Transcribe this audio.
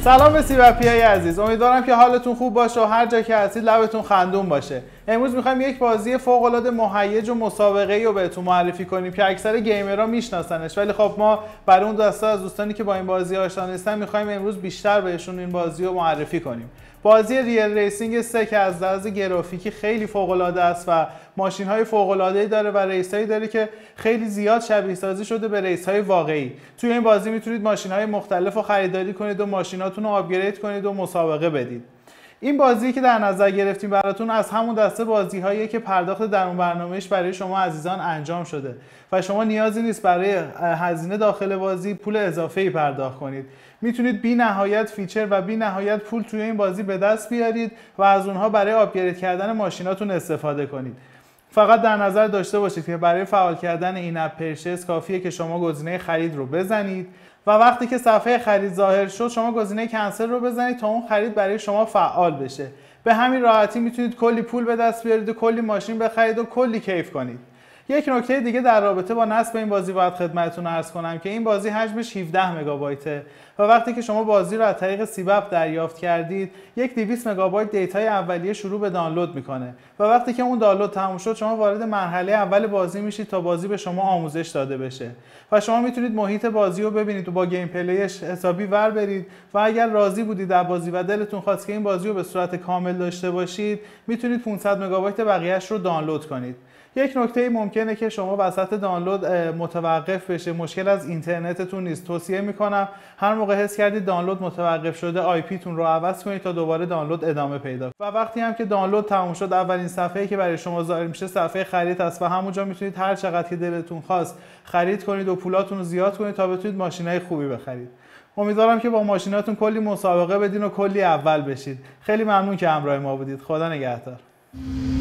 سلام به سیبپیای عزیز، امیدوارم که حالتون خوب باشه و هر جا که هستید لبتون خندون باشه. امروز میخوایم یک بازی فوق العاده مهیج و مسابقه‌ای رو بهتون معرفی کنیم که اکثر گیمرها میشناسنش، ولی خب ما برای اون دسته از دوستانی که با این بازی آشنا نیستن میخوایم امروز بیشتر بهشون این بازی رو معرفی کنیم. بازی ریل ریسینگ 3 که از لحاظ گرافیکی خیلی فوق العاده است و ماشین‌های فوق العاده‌ای داره و ریسایی داره که خیلی زیاد شبیه سازی شده به ریس‌های واقعی. توی این بازی میتونید ماشین‌های مختلف رو خریداری کنید و ماشیناتون رو آپگرید کنید و مسابقه بدید. این بازی که در نظر گرفتیم براتون از همون دسته بازی‌هاییه که پرداخت درون برنامه‌اش برای شما عزیزان انجام شده و شما نیازی نیست برای هزینه داخل بازی پول اضافه‌ای پرداخت کنید. میتونید بی نهایت فیچر و بی نهایت پول توی این بازی به دست بیارید و از اونها برای آپگرید کردن ماشیناتون استفاده کنید. فقط در نظر داشته باشید که برای فعال کردن این اپ پرچیز کافیه که شما گزینه خرید رو بزنید و وقتی که صفحه خرید ظاهر شد شما گزینه کنسل رو بزنید تا اون خرید برای شما فعال بشه. به همین راحتی میتونید کلی پول به دست بیارید و کلی ماشین بخرید و کلی کیف کنید. یک نکته دیگه در رابطه با نصب این بازی باید خدمتتون عرض کنم که این بازی حجمش 17 مگابایته و وقتی که شما بازی رو از طریق سیبپ دریافت کردید یک 200 مگابایت دیتای اولیه شروع به دانلود میکنه و وقتی که اون دانلود تموم شد شما وارد مرحله اول بازی میشید تا بازی به شما آموزش داده بشه و شما میتونید محیط بازی رو ببینید و با گیم پلیش حسابی ور برید و اگر راضی بودید در بازی و دلتون خواست که این بازی رو به صورت کامل داشته باشید میتونید 500 مگابایت بقیه‌اش رو دانلود کنید. یک نکته ممکنه که شما وسط دانلود متوقف بشه، مشکل از اینترنتتون نیست. توصیه میکنم هر موقع حس کردید دانلود متوقف شده آی پی تون رو عوض کنید تا دوباره دانلود ادامه پیدا کنه. و وقتی هم که دانلود تموم شد اولین صفحه‌ای که برای شما ظاهر میشه صفحه خرید است و همونجا میتونید هر چقدر که دلتون خواست خرید کنید و پولاتون رو زیاد کنید تا بتونید ماشینای خوبی بخرید. امیدوارم که با ماشیناتون کلی مسابقه بدین و کلی اول بشید. خیلی ممنون که همراه ما بودید. خدا نگهدار.